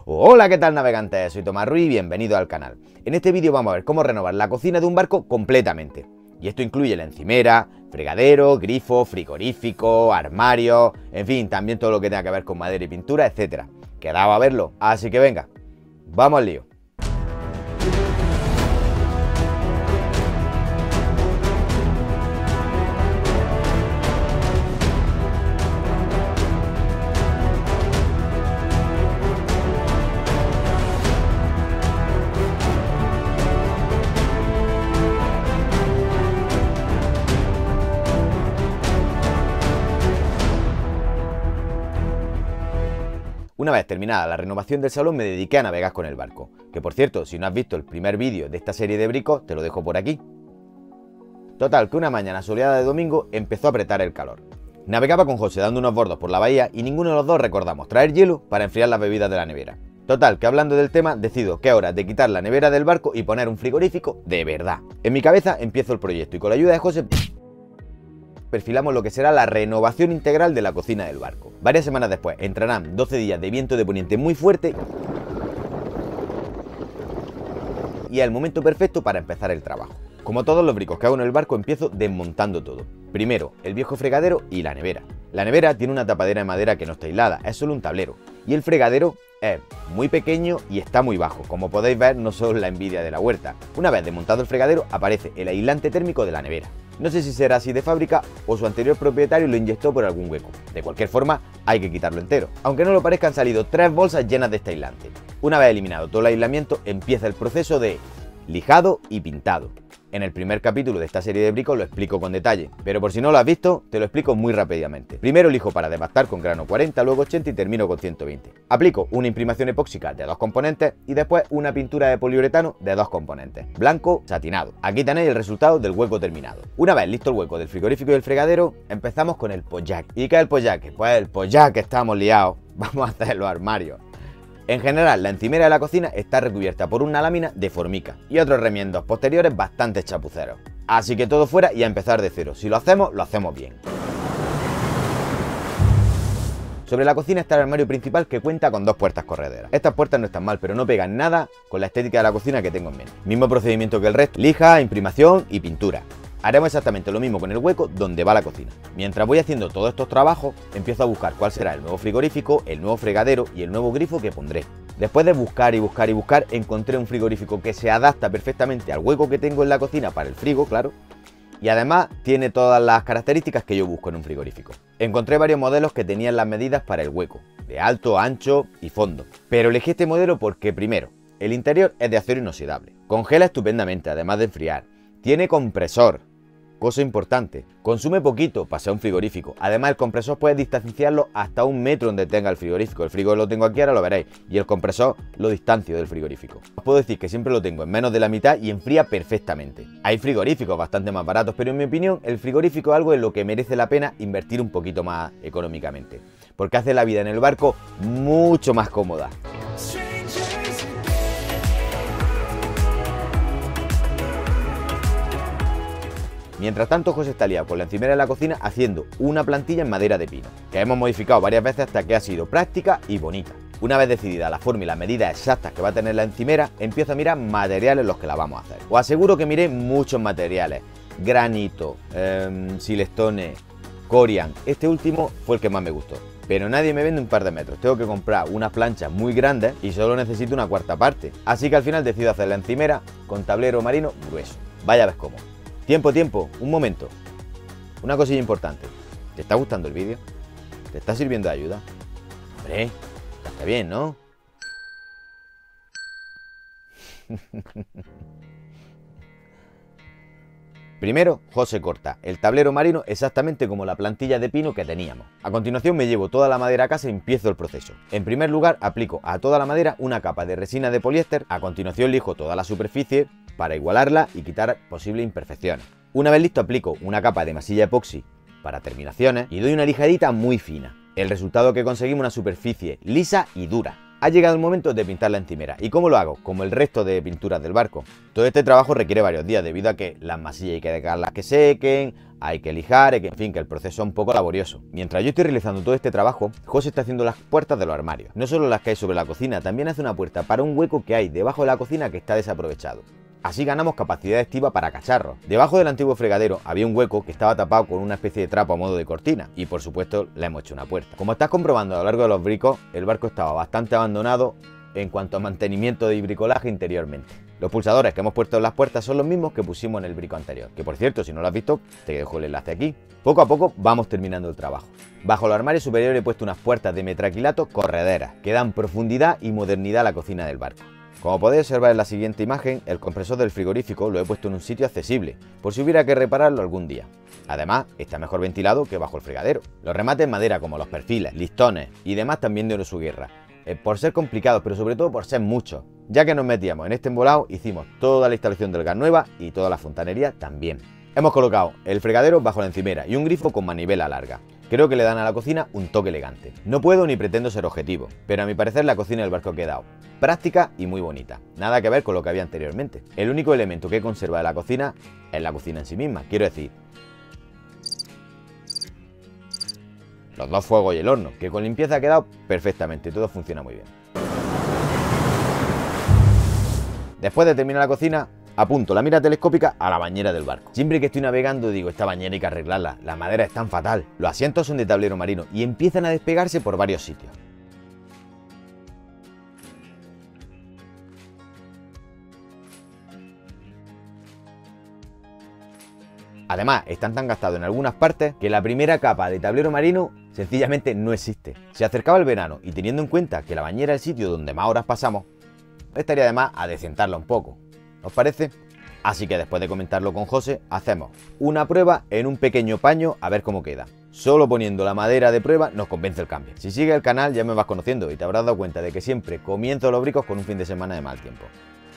Hola, ¿qué tal navegantes? Soy Tomás Ruiz y bienvenido al canal. En este vídeo vamos a ver cómo renovar la cocina de un barco completamente. Y esto incluye la encimera, fregadero, grifo, frigorífico, armario, en fin, también todo lo que tenga que ver con madera y pintura, etc. Quedado a verlo, así que venga, vamos al lío. Una vez terminada la renovación del salón me dediqué a navegar con el barco, que por cierto, si no has visto el primer vídeo de esta serie de bricos, te lo dejo por aquí. Total, que una mañana soleada de domingo empezó a apretar el calor. Navegaba con José dando unos bordos por la bahía y ninguno de los dos recordamos traer hielo para enfriar las bebidas de la nevera. Total, que hablando del tema, decido que es hora de quitar la nevera del barco y poner un frigorífico de verdad. En mi cabeza empiezo el proyecto y con la ayuda de José perfilamos lo que será la renovación integral de la cocina del barco. Varias semanas después entrarán 12 días de viento de poniente muy fuerte y es el momento perfecto para empezar el trabajo. Como todos los bricos que hago en el barco, empiezo desmontando todo. Primero, el viejo fregadero y la nevera. La nevera tiene una tapadera de madera que no está aislada, es solo un tablero. Y el fregadero es muy pequeño y está muy bajo. Como podéis ver, no solo la envidia de la huerta. Una vez desmontado el fregadero, aparece el aislante térmico de la nevera. No sé si será así de fábrica o su anterior propietario lo inyectó por algún hueco. De cualquier forma, hay que quitarlo entero. Aunque no lo parezca, han salido 3 bolsas llenas de este aislante. Una vez eliminado todo el aislamiento, empieza el proceso de lijado y pintado. En el primer capítulo de esta serie de bricos lo explico con detalle, pero por si no lo has visto, te lo explico muy rápidamente. Primero lijo para devastar con grano 40, luego 80 y termino con 120. Aplico una imprimación epóxica de 2 componentes y después una pintura de poliuretano de 2 componentes, blanco satinado. Aquí tenéis el resultado del hueco terminado. Una vez listo el hueco del frigorífico y el fregadero, empezamos con el pollaque. ¿Y qué es el pollaque? Pues el pollaque, estamos liados, vamos a hacer los armarios. En general, la encimera de la cocina está recubierta por una lámina de formica y otros remiendos posteriores bastante chapuceros. Así que todo fuera y a empezar de cero. Si lo hacemos bien. Sobre la cocina está el armario principal que cuenta con 2 puertas correderas. Estas puertas no están mal, pero no pegan nada con la estética de la cocina que tengo en mente. Mismo procedimiento que el resto: lija, imprimación y pintura. Haremos exactamente lo mismo con el hueco donde va la cocina. Mientras voy haciendo todos estos trabajos, empiezo a buscar cuál será el nuevo frigorífico, el nuevo fregadero y el nuevo grifo que pondré. Después de buscar y buscar y buscar, encontré un frigorífico que se adapta perfectamente al hueco que tengo en la cocina para el frigo, claro. Y además tiene todas las características que yo busco en un frigorífico. Encontré varios modelos que tenían las medidas para el hueco, de alto, ancho y fondo. Pero elegí este modelo porque, primero, el interior es de acero inoxidable. Congela estupendamente, además de enfriar. Tiene compresor. Cosa importante, consume poquito para ser un frigorífico. Además, el compresor puedes distanciarlo hasta 1 metro donde tenga el frigorífico. El frigo lo tengo aquí, ahora lo veréis. Y el compresor lo distancio del frigorífico. Os puedo decir que siempre lo tengo en menos de la mitad y enfría perfectamente. Hay frigoríficos bastante más baratos, pero en mi opinión, el frigorífico es algo en lo que merece la pena invertir un poquito más económicamente. Porque hace la vida en el barco mucho más cómoda. Mientras tanto, José está liado con la encimera de la cocina haciendo una plantilla en madera de pino, que hemos modificado varias veces hasta que ha sido práctica y bonita. Una vez decidida la forma y las medidas exactas que va a tener la encimera, empiezo a mirar materiales en los que la vamos a hacer. Os aseguro que miré muchos materiales: granito, silestone, corian. Este último fue el que más me gustó. Pero nadie me vende un par de metros, tengo que comprar unas planchas muy grandes y solo necesito una cuarta parte. Así que al final decido hacer la encimera con tablero marino grueso. Vaya a ver cómo. Tiempo, un momento. Una cosilla importante. ¿Te está gustando el vídeo? ¿Te está sirviendo de ayuda? Hombre, está bien, ¿no? Primero, José corta el tablero marino exactamente como la plantilla de pino que teníamos. A continuación me llevo toda la madera a casa y empiezo el proceso. En primer lugar, aplico a toda la madera una capa de resina de poliéster. A continuación lijo toda la superficie para igualarla y quitar posibles imperfecciones. Una vez listo, aplico una capa de masilla epoxi para terminaciones y doy una lijadita muy fina. El resultado que conseguimos es una superficie lisa y dura. Ha llegado el momento de pintar la encimera. ¿Y cómo lo hago? Como el resto de pinturas del barco. Todo este trabajo requiere varios días debido a que las masillas hay que dejarlas que sequen, hay que lijar, en fin, que el proceso es un poco laborioso. Mientras yo estoy realizando todo este trabajo, José está haciendo las puertas de los armarios. No solo las que hay sobre la cocina, también hace una puerta para un hueco que hay debajo de la cocina que está desaprovechado. Así ganamos capacidad estiva para cacharros. Debajo del antiguo fregadero había un hueco que estaba tapado con una especie de trapo a modo de cortina y por supuesto le hemos hecho una puerta. Como estás comprobando a lo largo de los bricos, el barco estaba bastante abandonado en cuanto a mantenimiento y bricolaje interiormente. Los pulsadores que hemos puesto en las puertas son los mismos que pusimos en el brico anterior, que por cierto, si no lo has visto, te dejo el enlace aquí. Poco a poco vamos terminando el trabajo. Bajo los armarios superiores he puesto unas puertas de metraquilato correderas que dan profundidad y modernidad a la cocina del barco. Como podéis observar en la siguiente imagen, el compresor del frigorífico lo he puesto en un sitio accesible, por si hubiera que repararlo algún día. Además, está mejor ventilado que bajo el fregadero. Los remates en madera como los perfiles, listones y demás también dieron su guerra. Por ser complicados, pero sobre todo por ser muchos. Ya que nos metíamos en este embolado, hicimos toda la instalación del gas nueva y toda la fontanería también. Hemos colocado el fregadero bajo la encimera y un grifo con manivela larga. Creo que le dan a la cocina un toque elegante. No puedo ni pretendo ser objetivo, pero a mi parecer la cocina del barco ha quedado práctica y muy bonita. Nada que ver con lo que había anteriormente. El único elemento que conserva de la cocina es la cocina en sí misma, quiero decir, los dos fuegos y el horno, que con limpieza ha quedado perfectamente, todo funciona muy bien. Después de terminar la cocina, apunto la mira telescópica a la bañera del barco. Siempre que estoy navegando digo, esta bañera hay que arreglarla, la madera es tan fatal. Los asientos son de tablero marino y empiezan a despegarse por varios sitios. Además, están tan gastados en algunas partes que la primera capa de tablero marino sencillamente no existe. Se acercaba el verano y teniendo en cuenta que la bañera es el sitio donde más horas pasamos, estaría de más adecentarla un poco. ¿Os parece? Así que después de comentarlo con José, hacemos una prueba en un pequeño paño a ver cómo queda. Solo poniendo la madera de prueba nos convence el cambio. Si sigues el canal ya me vas conociendo y te habrás dado cuenta de que siempre comienzo los bricos con un fin de semana de mal tiempo.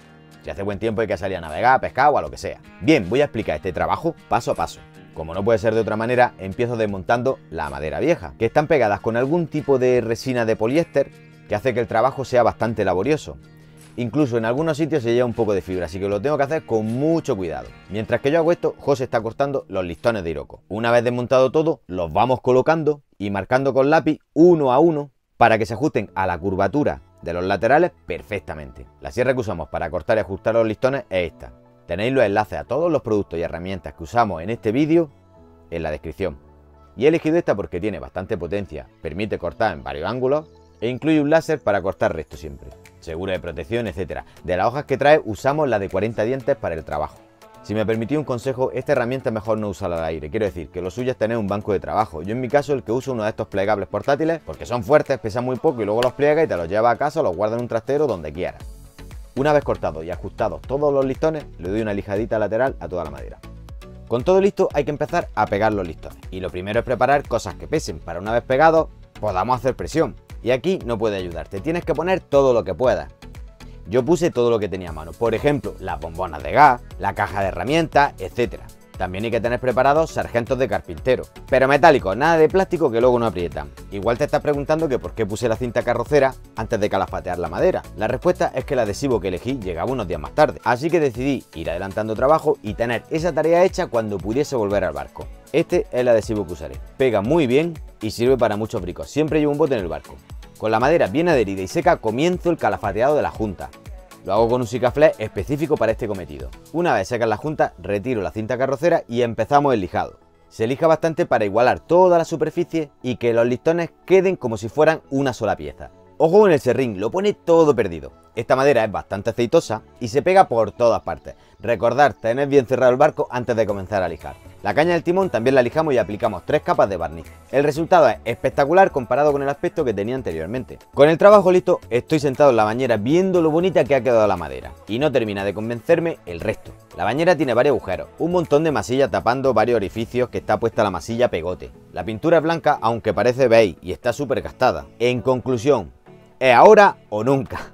Si hace buen tiempo hay que salir a navegar, a pescar o a lo que sea. Bien, voy a explicar este trabajo paso a paso. Como no puede ser de otra manera, empiezo desmontando la madera vieja, que están pegadas con algún tipo de resina de poliéster que hace que el trabajo sea bastante laborioso. Incluso en algunos sitios se lleva un poco de fibra, así que lo tengo que hacer con mucho cuidado. Mientras que yo hago esto, José está cortando los listones de Iroko. Una vez desmontado todo, los vamos colocando y marcando con lápiz uno a uno para que se ajusten a la curvatura de los laterales perfectamente. La sierra que usamos para cortar y ajustar los listones es esta. Tenéis los enlaces a todos los productos y herramientas que usamos en este vídeo en la descripción. Y he elegido esta porque tiene bastante potencia, permite cortar en varios ángulos e incluye un láser para cortar recto siempre, segura de protección, etc. De las hojas que trae usamos la de 40 dientes para el trabajo. Si me permitís un consejo, esta herramienta es mejor no usarla al aire, quiero decir que lo suyo es tener un banco de trabajo. Yo en mi caso el que uso uno de estos plegables portátiles porque son fuertes, pesan muy poco y luego los pliega y te los lleva a casa o los guarda en un trastero donde quieras. Una vez cortados y ajustados todos los listones, le doy una lijadita lateral a toda la madera. Con todo listo hay que empezar a pegar los listones. Y lo primero es preparar cosas que pesen, para una vez pegados podamos hacer presión. Y aquí no puede ayudarte, tienes que poner todo lo que puedas. Yo puse todo lo que tenía a mano, por ejemplo, las bombonas de gas, la caja de herramientas, etc. También hay que tener preparados sargentos de carpintero, pero metálicos, nada de plástico que luego no aprietan. Igual te estás preguntando que por qué puse la cinta carrocera antes de calafatear la madera. La respuesta es que el adhesivo que elegí llegaba unos días más tarde, así que decidí ir adelantando trabajo y tener esa tarea hecha cuando pudiese volver al barco. Este es el adhesivo que usaré. Pega muy bien y sirve para muchos bricos, siempre llevo un bote en el barco. Con la madera bien adherida y seca comienzo el calafateado de la junta. Lo hago con un Sikaflex específico para este cometido. Una vez secas la junta, retiro la cinta carrocera y empezamos el lijado. Se lija bastante para igualar toda la superficie y que los listones queden como si fueran una sola pieza. Ojo con el serrín, lo pone todo perdido. Esta madera es bastante aceitosa y se pega por todas partes. Recordad tener bien cerrado el barco antes de comenzar a lijar. La caña del timón también la lijamos y aplicamos 3 capas de barniz. El resultado es espectacular comparado con el aspecto que tenía anteriormente. Con el trabajo listo, estoy sentado en la bañera viendo lo bonita que ha quedado la madera. Y no termina de convencerme el resto. La bañera tiene varios agujeros, un montón de masilla tapando varios orificios que está puesta la masilla pegote. La pintura es blanca aunque parece beige y está súper gastada. En conclusión, ¿es ahora o nunca?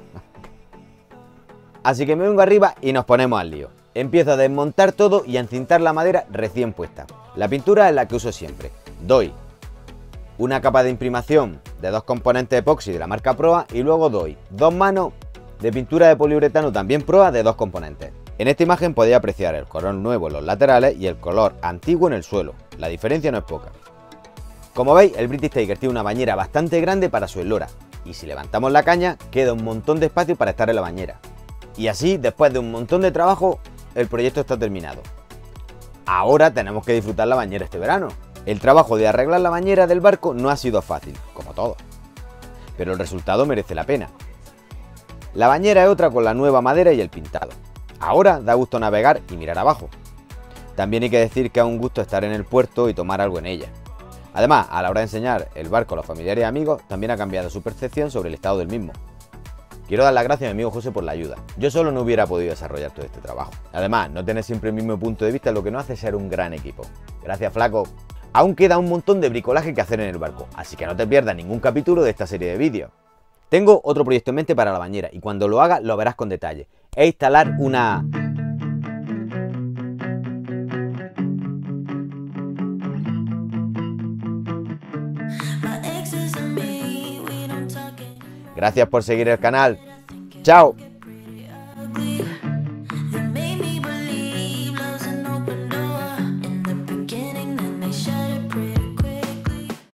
Así que me vengo arriba y nos ponemos al lío. Empiezo a desmontar todo y a encintar la madera recién puesta. La pintura es la que uso siempre. Doy una capa de imprimación de 2 componentes epoxi de la marca Proa y luego doy 2 manos de pintura de poliuretano también Proa de 2 componentes. En esta imagen podéis apreciar el color nuevo en los laterales y el color antiguo en el suelo. La diferencia no es poca. Como veis, el British Tiger tiene una bañera bastante grande para su eslora, y si levantamos la caña queda un montón de espacio para estar en la bañera. Y así, después de un montón de trabajo, el proyecto está terminado. Ahora tenemos que disfrutar la bañera este verano. El trabajo de arreglar la bañera del barco no ha sido fácil, como todo, pero el resultado merece la pena. La bañera es otra con la nueva madera y el pintado. Ahora da gusto navegar y mirar abajo. También hay que decir que es un gusto estar en el puerto y tomar algo en ella. Además, a la hora de enseñar el barco a los familiares y amigos, también ha cambiado su percepción sobre el estado del mismo. Quiero dar las gracias a mi amigo José por la ayuda. Yo solo no hubiera podido desarrollar todo este trabajo. Además, no tener siempre el mismo punto de vista es lo que nos hace ser un gran equipo. Gracias, flaco. Aún queda un montón de bricolaje que hacer en el barco, así que no te pierdas ningún capítulo de esta serie de vídeos. Tengo otro proyecto en mente para la bañera y cuando lo haga lo verás con detalle. Es instalar una... Gracias por seguir el canal. ¡Chao!